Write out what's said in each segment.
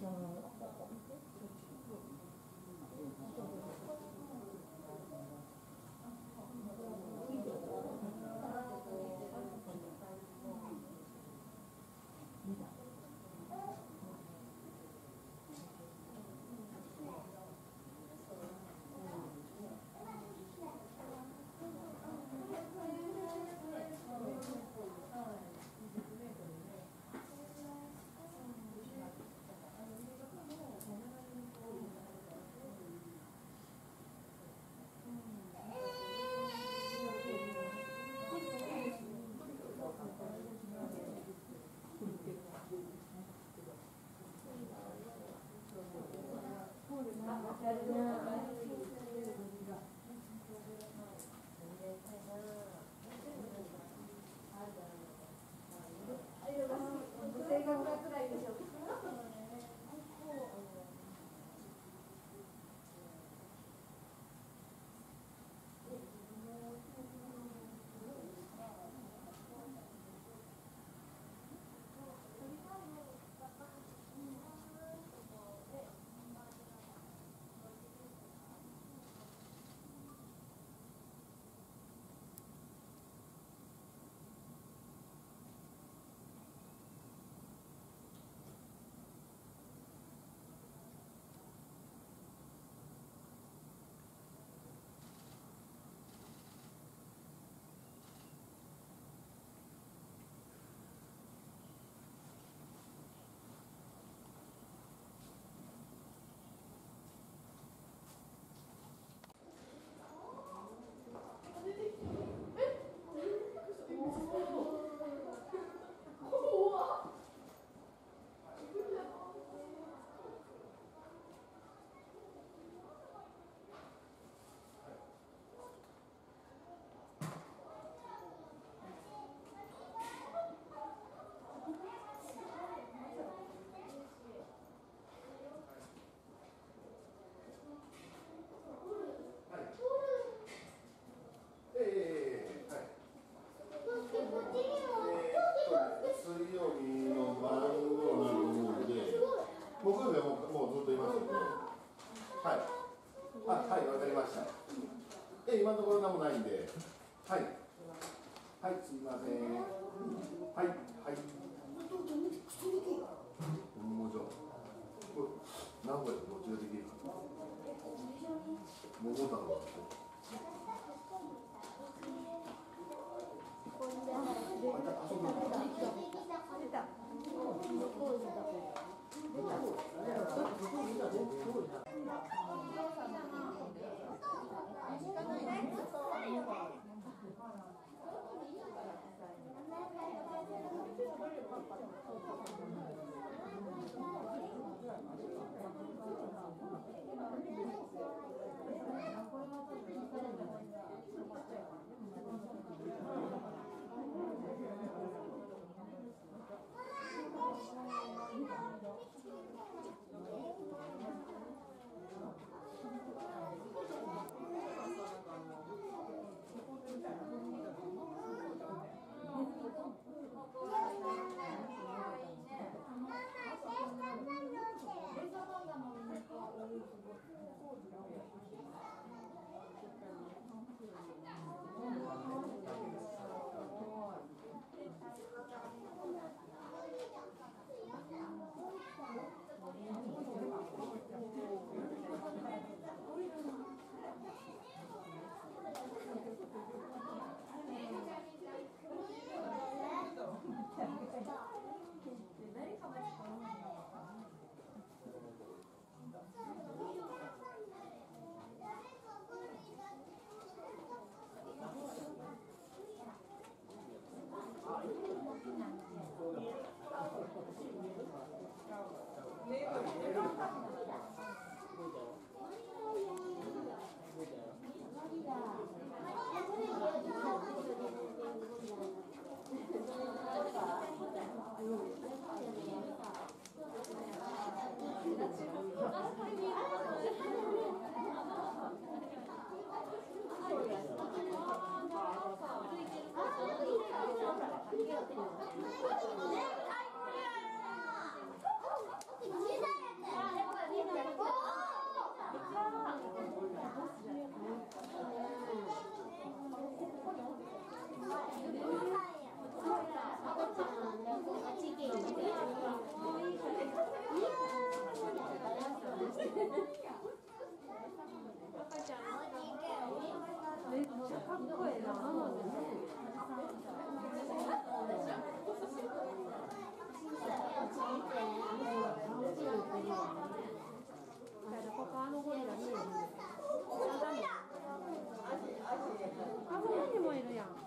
水曜日の晩頃なると思うので、木曜日はもうずっといますので、はい、はい、わかりました。今のところ何もないんで、はい、はい、すみません。はい、はい。もうじゃあ、これ、名古屋でどっちができるか。桃太郎だと。 あっこいいな。ここあのゴリラ見える。あ、ここにもいるやん。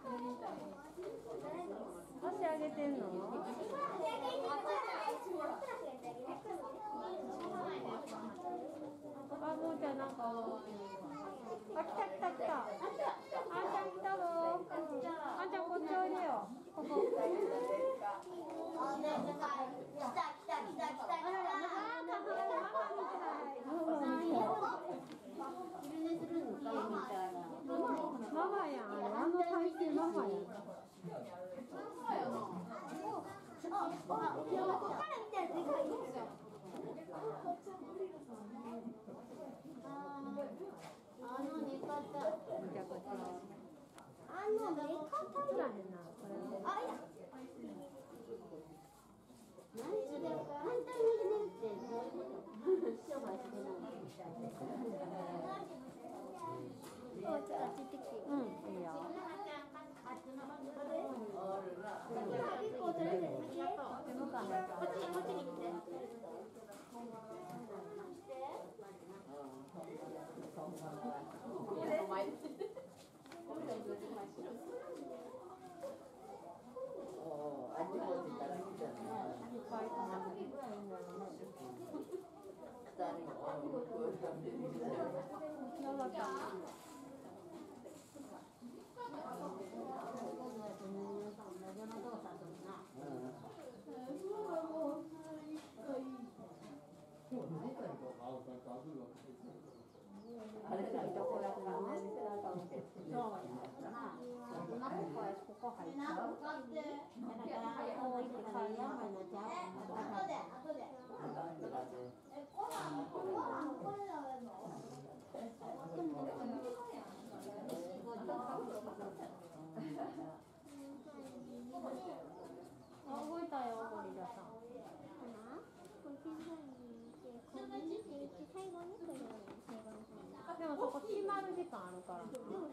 足上げてんの？あ、もうちゃんなんか。あ、来た来た来た。あんちゃん来たぞ。あんちゃんこっちおいでよ。ここ。ママやん、あの体勢ママやん。 あの寝方。 らへんな、これ。 簡単に寝るってどういうこと商売してないのみたいで。ちょっとついてきて。 うん、いいよ。あれだけどこれからね、見せられたのってそうやったな。今ここ入っちゃう。だからこう行って帰りやんばいなっちゃう。動いたよ、ゴリラさん。でもそこ閉まる時間あるから。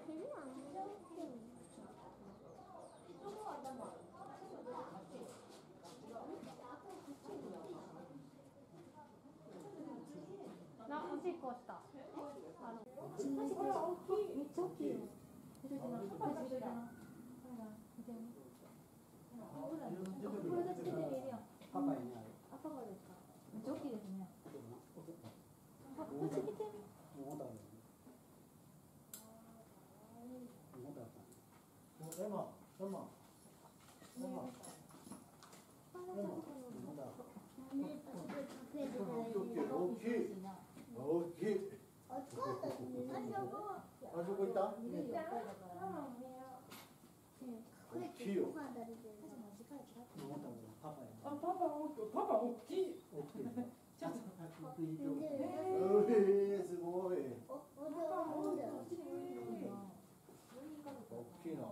な、おしっこした。めっちゃ大きいよ。これがつけて見えるやん。パパやね。あ、パパですか。めっちゃ大きいですね。あ、こっち来て。 すごい。大きいな。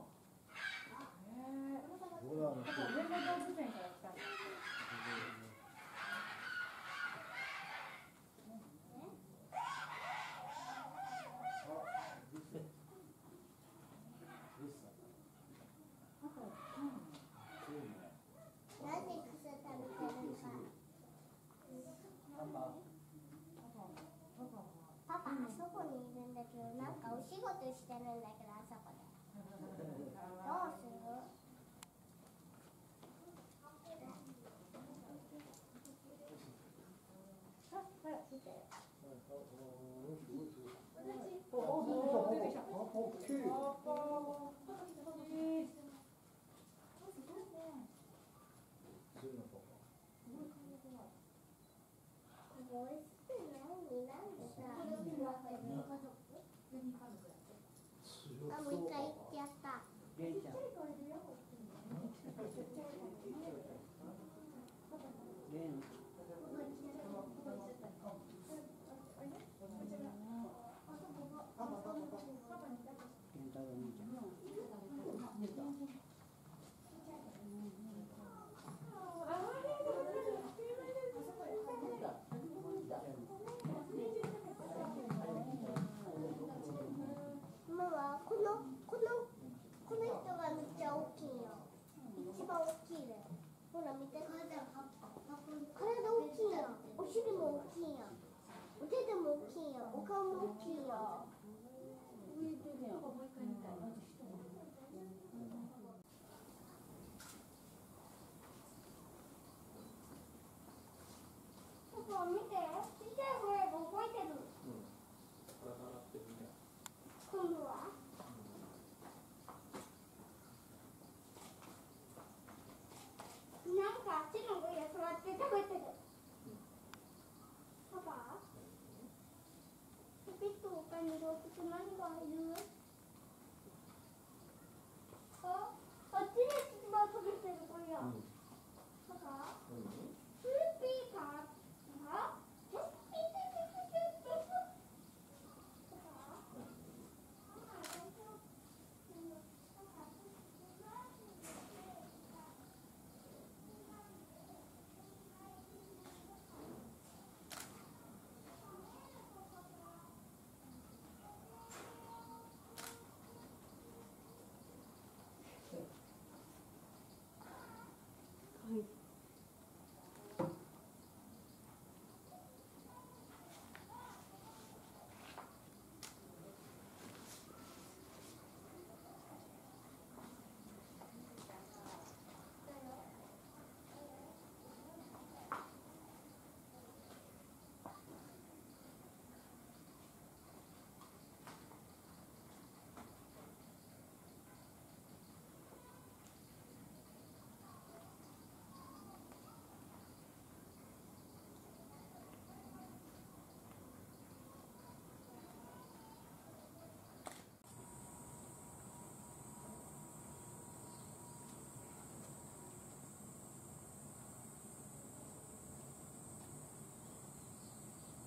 パパ、あそこにいるんだけど、なんかお仕事してるんだけど、あそこで。どうする？あ、もう一回行ってやった。ママはこのよ。お顔も大きいよ。パパ見て、ちっちゃい声が動いてる。今度はなんかあっちの上で座って食べてる。パパ、ピピッと他に動物何がいる？